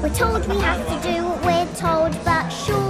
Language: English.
We're told we have to do what we're told, but sure